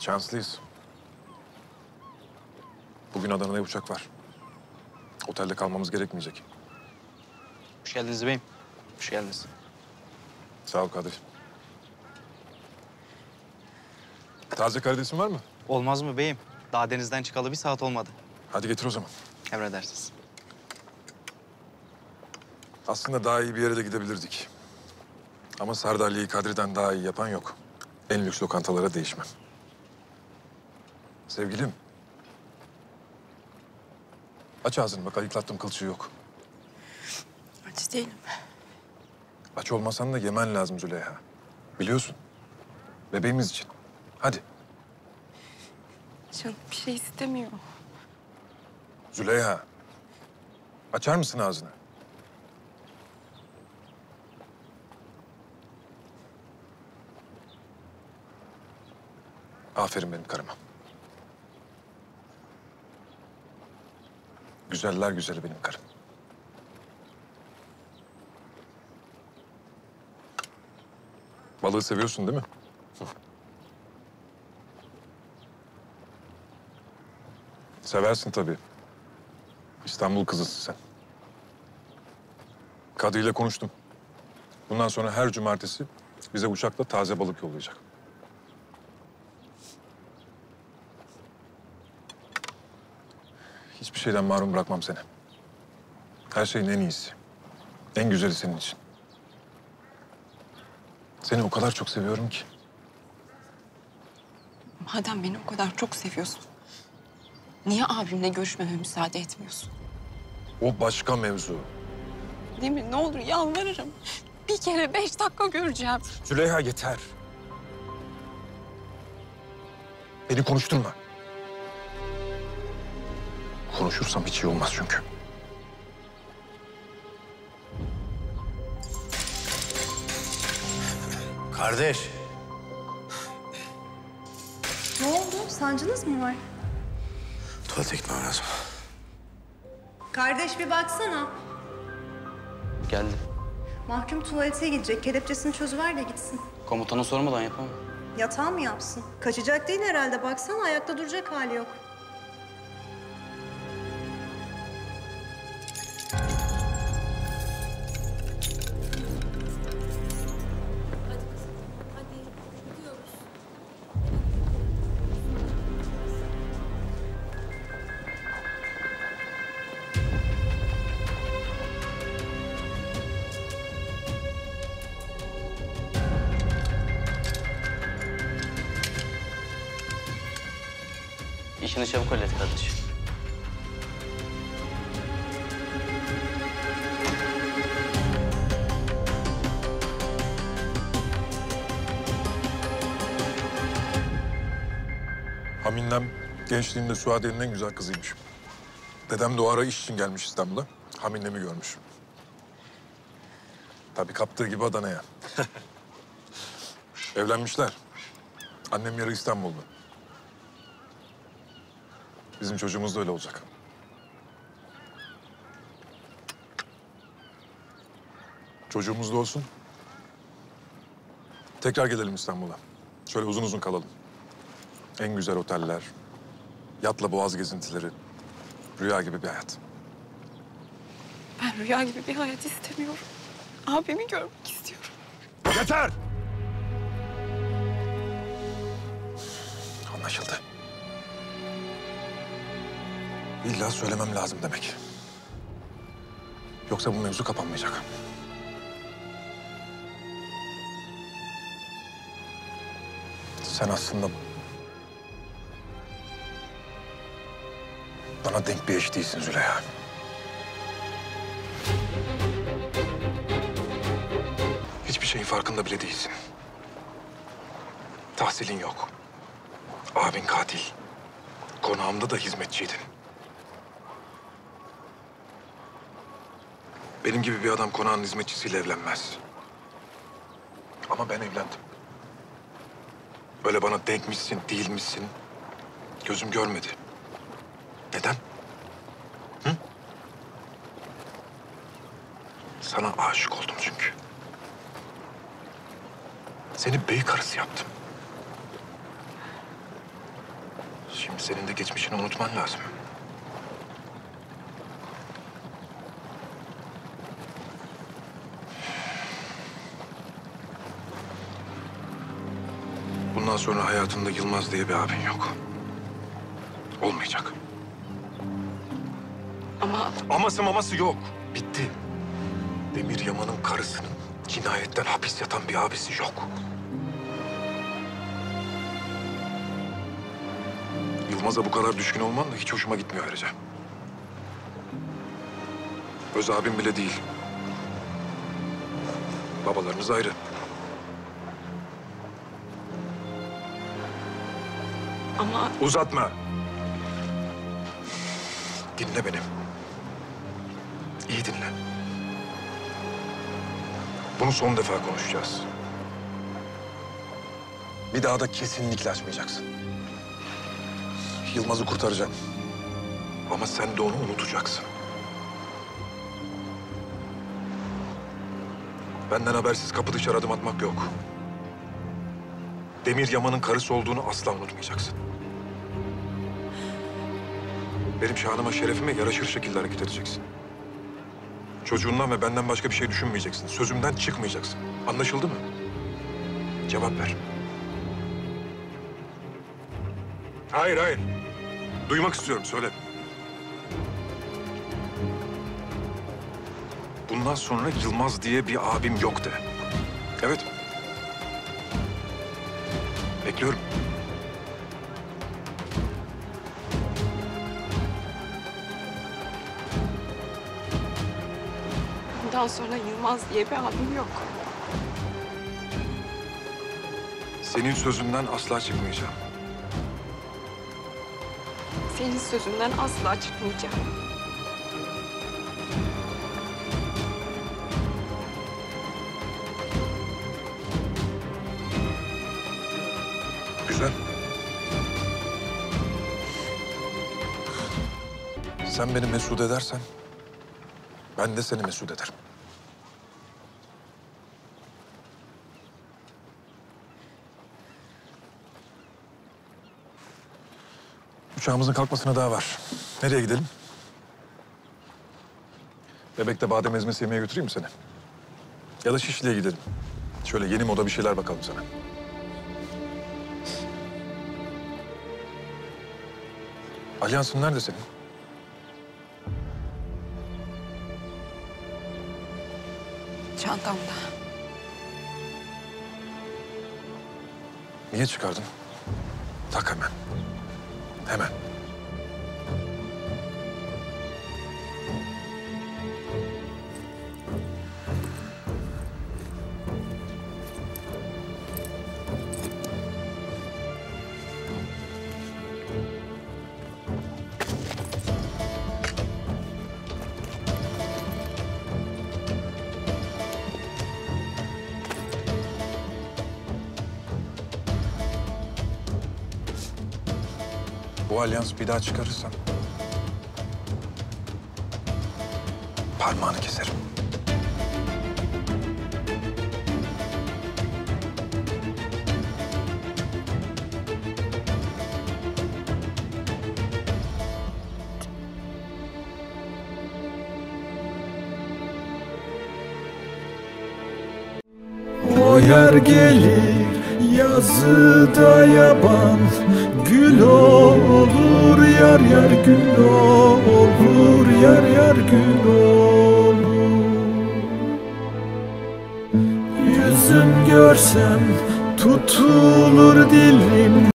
Şanslıyız. Bugün Adana'ya uçak var. Otelde kalmamız gerekmeyecek. Hoş geldiniz beyim. Hoş geldiniz. Sağ ol kardeşim. Taze karidesin var mı? Olmaz mı beyim? Daha denizden çıkalı 1 saat olmadı. Hadi getir o zaman. Emredersiniz. Aslında daha iyi bir yere de gidebilirdik. Ama Sardalya'yı Kadri'den daha iyi yapan yok. En lüks lokantalara değişmem. Sevgilim. Aç ağzını bak, ayıklattım, kılçığı yok. Aç değilim. Aç olmasan da yemen lazım Züleyha. Biliyorsun. Bebeğimiz için. Hadi. Canım bir şey istemiyor. Züleyha. Açar mısın ağzını? Aferin benim karıma. Güzeller güzeli benim karım. Balığı seviyorsun değil mi? Seversin tabii. İstanbul kızısın sen. Kadri ile konuştum. Bundan sonra her cumartesi bize uçakla taze balık yollayacak. Hiçbir şeyden mahrum bırakmam seni. Her şeyin en iyisi. En güzeli senin için. Seni o kadar çok seviyorum ki. Madem beni o kadar çok seviyorsun, niye abimle görüşmeme müsaade etmiyorsun? O başka mevzu. Değil mi? Ne olur yalvarırım. Bir kere 5 dakika göreceğim. Züleyha yeter. Beni konuşturma. Konuşursam hiç iyi olmaz çünkü. Kardeş. Ne oldu? Sancınız mı var? Tuvalete gitmem lazım. Kardeş bir baksana. Geldi. Mahkum tuvalete gidecek. Kelepçesini çözüver de gitsin. Komutana sormadan yapamam. Yatağı mı yapsın? Kaçacak değil herhalde. Baksana ayakta duracak hali yok. İşini çabuk hallet kardeş. Haminem gençliğinde Suadiye'nin en güzel kızıymış. Dedem de o ara iş için gelmiş İstanbul'a. Haminemi görmüş. Tabii kaptığı gibi Adana'ya. Evlenmişler. Annem yarı İstanbul'da. Bizim çocuğumuz da öyle olacak. Çocuğumuz da olsun. Tekrar gelelim İstanbul'a. Şöyle uzun uzun kalalım. En güzel oteller, yatla boğaz gezintileri, rüya gibi bir hayat. Ben rüya gibi bir hayat istemiyorum. Abimi görmek istiyorum. Yeter! Anlaşıldı. İlla söylemem lazım demek. Yoksa bu mevzu kapanmayacak. Sen aslında bana denk bir eş değilsin Züleyha. Hiçbir şeyin farkında bile değilsin. Tahsilin yok. Abin katil. Konağımda da hizmetçiydin. Benim gibi bir adam konağın hizmetçisiyle evlenmez. Ama ben evlendim. Öyle bana denkmişsin, değilmişsin. Gözüm görmedi. Neden? Hı? Sana aşık oldum çünkü. Seni bey karısı yaptım. Şimdi senin de geçmişini unutman lazım. Bundan sonra hayatında Yılmaz diye bir abin yok. Olmayacak. Ama Aması maması yok. Bitti. Demir Yaman'ın karısının cinayetten hapis yatan bir abisi yok. Yılmaz'a bu kadar düşkün olman da hiç hoşuma gitmiyor ayrıca. Öz abim bile değil. Babalarınız ayrı. ama Uzatma. Dinle beni. İyi dinle. Bunu son defa konuşacağız. Bir daha da kesinlikle açmayacaksın. Yılmaz'ı kurtaracağım. Ama sen de onu unutacaksın. Benden habersiz kapı dışarı adım atmak yok. Demir Yaman'ın karısı olduğunu asla unutmayacaksın. Benim şanıma, şerefime yaraşır şekilde hareket edeceksin. Çocuğundan ve benden başka bir şey düşünmeyeceksin. Sözümden çıkmayacaksın. Anlaşıldı mı? Cevap ver. Hayır, hayır. Duymak istiyorum, söyle. Bundan sonra Yılmaz diye bir abim yok de. Evet. Bekliyorum. bundan sonra Yılmaz diye bir abim yok. Senin sözünden asla çıkmayacağım. Senin sözünden asla çıkmayacağım. Güzel. Sen beni mesut edersen, ben de seni mesut ederim. Uçağımızın kalkmasına daha var. Nereye gidelim? Bebek'te badem ezmesi yemeye götüreyim mi seni? Ya da Şişli'ye gidelim. Şöyle yeni moda bir şeyler bakalım sana. Alyansın nerede senin? Çantamda. Niye çıkardın? Tak hemen. Hemen. Bu alyans bir daha çıkarırsan parmağını keserim. O yer gelir yazıda yaban, gül olur yar yar, gül olur yar yar, gül olur. Yüzüm görsem tutulur dilim.